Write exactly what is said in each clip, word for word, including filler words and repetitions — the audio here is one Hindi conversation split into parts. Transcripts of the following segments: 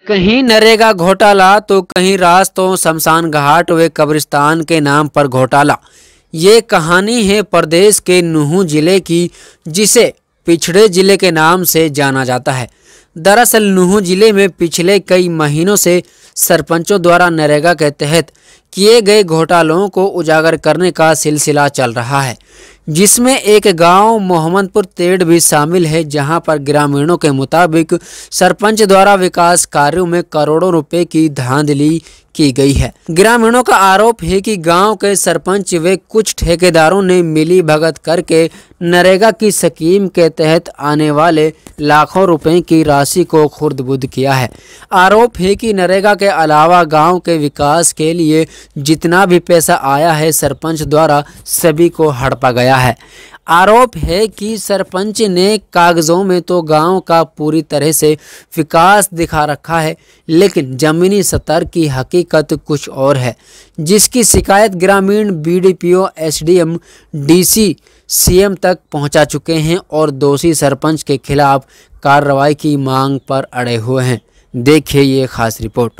कहीं नरेगा घोटाला तो कहीं रास्तों, शमशान घाट व कब्रिस्तान के नाम पर घोटाला। ये कहानी है प्रदेश के नूंह जिले की, जिसे पिछड़े जिले के नाम से जाना जाता है। दरअसल नूंह जिले में पिछले कई महीनों से सरपंचों द्वारा नरेगा के तहत किए गए घोटालों को उजागर करने का सिलसिला चल रहा है, जिसमें एक गांव मोहम्मदपुर तेड़ भी शामिल है, जहां पर ग्रामीणों के मुताबिक सरपंच द्वारा विकास कार्यों में करोड़ों रुपए की धांधली की गई है। ग्रामीणों का आरोप है कि गांव के सरपंच व कुछ ठेकेदारों ने मिली भगत करके नरेगा की स्कीम के तहत आने वाले लाखों रुपए की राशि को खुर्द-बुर्द किया है। आरोप है कि नरेगा के अलावा गांव के विकास के लिए जितना भी पैसा आया है, सरपंच द्वारा सभी को हड़पा गया है। आरोप है कि सरपंच ने कागजों में तो गांव का पूरी तरह से विकास दिखा रखा है, लेकिन जमीनी स्तर की हकीकत कुछ और है, जिसकी शिकायत ग्रामीण बीडीपीओ, एसडीएम, डीसी, सीएम तक पहुंचा चुके हैं और दोषी सरपंच के खिलाफ कार्रवाई की मांग पर अड़े हुए हैं। देखिए ये खास रिपोर्ट।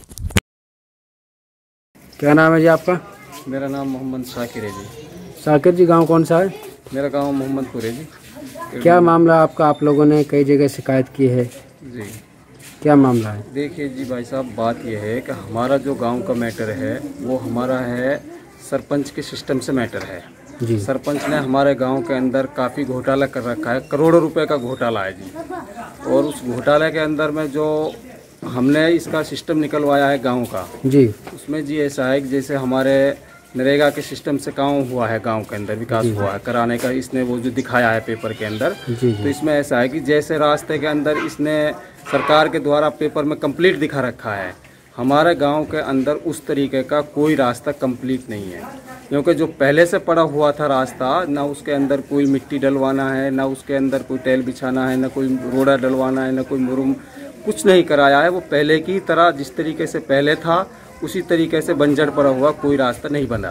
क्या नाम है जी आपका? मेरा नाम मोहम्मद शाकिर है जी। शाकिर जी, गांव कौन सा है? मेरा गांव मोहम्मदपुर है जी। क्या मामला आपका? आप लोगों ने कई जगह शिकायत की है जी। क्या मामला है? देखिए जी भाई साहब, बात यह है कि हमारा जो गांव का मैटर है वो हमारा है सरपंच के सिस्टम से मैटर है जी। सरपंच ने हमारे गांव के अंदर काफ़ी घोटाला कर रखा है, करोड़ों रुपए का घोटाला है जी। और उस घोटाले के अंदर में जो हमने इसका सिस्टम निकलवाया है गाँव का जी, उसमें जी ऐसा है कि जैसे हमारे नरेगा के सिस्टम से काम हुआ है, गांव के अंदर विकास हुआ है कराने का, इसने वो जो दिखाया है पेपर के अंदर जी, जी। तो इसमें ऐसा है कि जैसे रास्ते के अंदर इसने सरकार के द्वारा पेपर में कंप्लीट दिखा रखा है, हमारे गांव के अंदर उस तरीके का कोई रास्ता कंप्लीट नहीं है। क्योंकि जो पहले से पड़ा हुआ था रास्ता, ना उसके अंदर कोई मिट्टी डलवाना है, ना उसके अंदर कोई टेल बिछाना है, ना कोई रोड़ा डलवाना है, ना कोई मुरुम, कुछ नहीं कराया है। वो पहले की तरह जिस तरीके से पहले था उसी तरीके से बंजर पड़ा हुआ कोई रास्ता नहीं बना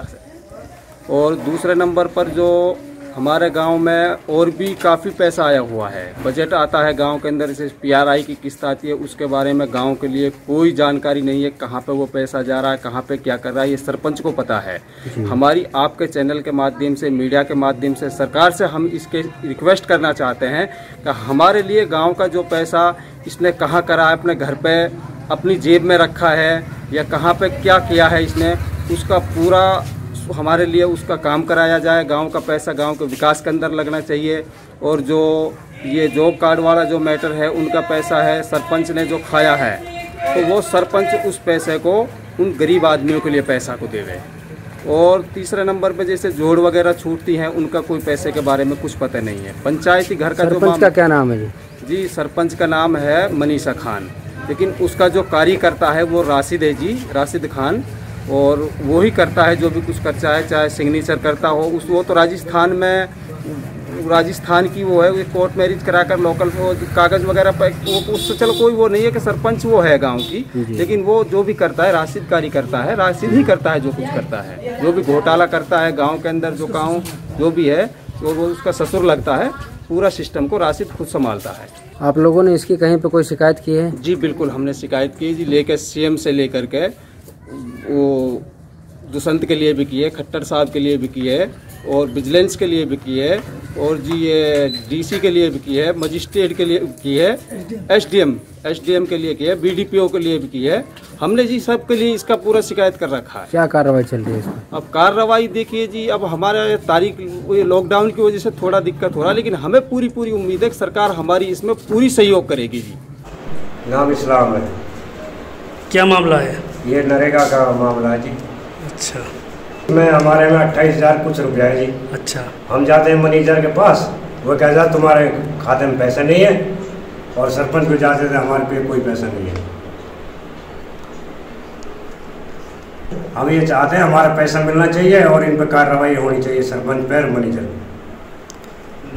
है। और दूसरे नंबर पर जो हमारे गांव में और भी काफ़ी पैसा आया हुआ है, बजट आता है गांव के अंदर से, पीआरआई की किस्त आती है, उसके बारे में गांव के लिए कोई जानकारी नहीं है, कहां पे वो पैसा जा रहा है, कहां पे क्या कर रहा है, ये सरपंच को पता है। हमारी आपके चैनल के माध्यम से, मीडिया के माध्यम से सरकार से हम इसके रिक्वेस्ट करना चाहते हैं कि हमारे लिए गाँव का जो पैसा इसने कहाँ करा है, अपने घर पर अपनी जेब में रखा है या कहाँ पे क्या किया है इसने, उसका पूरा हमारे लिए उसका काम कराया जाए। गांव का पैसा गांव के विकास के अंदर लगना चाहिए। और जो ये जॉब कार्ड वाला जो मैटर है, उनका पैसा है सरपंच ने जो खाया है, तो वो सरपंच उस पैसे को उन गरीब आदमियों के लिए पैसा को देवे। और तीसरे नंबर पे जैसे जोड़ वगैरह छूटती हैं, उनका कोई पैसे के बारे में कुछ पता नहीं है। पंचायती घर का जो सरपंच का क्या नाम है जी? जी, सरपंच का नाम है मनीषा खान, लेकिन उसका जो कार्यकर्ता है वो राशिद है जी, राशिद खान, और वो ही करता है जो भी कुछ खर्चा है, चाहे सिग्नेचर करता हो उस, वो तो राजस्थान में, राजस्थान की वो है, वो कोर्ट मैरिज कराकर लोकल कागज़ वगैरह पर वो, उससे चलो कोई वो नहीं है कि सरपंच वो है गांव की, लेकिन वो जो भी करता है राशिद कारी करता है, राशिद ही करता है जो कुछ करता है, जो भी घोटाला करता है गाँव के अंदर, जो गाँव जो भी है तो वो उसका ससुर लगता है, पूरा सिस्टम को राशिद खुद संभालता है। आप लोगों ने इसकी कहीं पे कोई शिकायत की है? जी बिल्कुल, हमने शिकायत की जी, लेकर सीएम से लेकर के वो दुष्यंत के लिए भी की है, खट्टर साहब के लिए भी की है, और विजिलेंस के लिए भी की है, और जी ये डीसी के लिए भी की है, मजिस्ट्रेट के लिए की है, एसडीएम एसडीएम के लिए की है, बीडीपीओ के लिए भी की है। हमने जी सब के लिए इसका पूरा शिकायत कर रखा है। क्या कार्रवाई चल रही है इसमें? अब कार्रवाई देखिए जी, अब हमारे तारीख लॉकडाउन की वजह से थोड़ा दिक्कत हो रहा है, लेकिन हमें पूरी पूरी उम्मीद है कि सरकार हमारी इसमें पूरी सहयोग करेगी जी। नाम इस्लाम है। क्या मामला है? ये नरेगा का मामला है जी। अच्छा। मैं हमारे में अट्ठाईस हजार कुछ रुपया है जी। अच्छा। हम जाते हैं मैनेजर के पास, वो कहता है तुम्हारे खाते में पैसा नहीं है, और सरपंच को जाते थे हमारे पे कोई पैसा नहीं है। हम ये चाहते हैं हमारा पैसा मिलना चाहिए और इन पर कार्रवाई होनी चाहिए, सरपंच पर, मैनेजर।